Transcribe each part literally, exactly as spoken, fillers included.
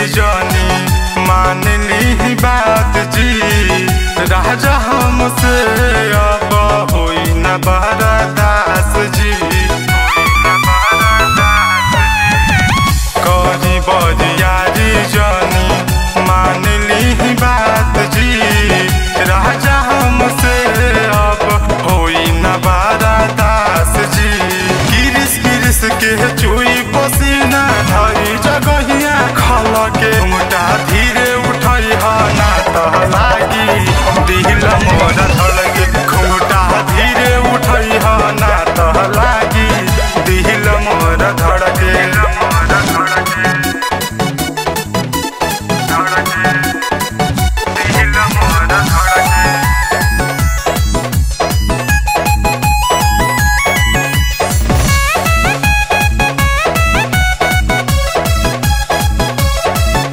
जानी मान ली बात जी। राजा हमसे अब होई न बरदास जी। करी बरियारी जानी मान ली बात जी। राजा हमसे अब होई न बरदास जी। गिरिस गिरिस के चुई पसीना धरी जगहिया खल के मुटा धीरे उठई ह ना तह लागी दिल मोर धड़के। घुमटा धीरे उठई ह ना तह लागी दिल मोर धड़के।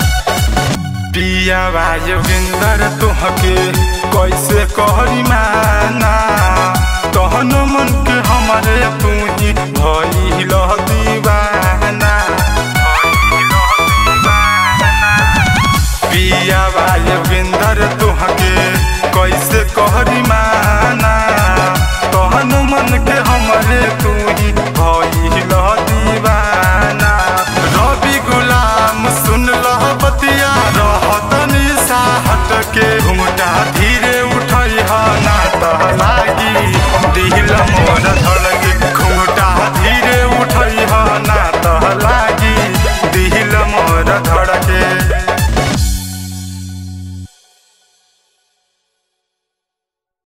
पिया योगिंदर तुहके कैसे कहरी माँ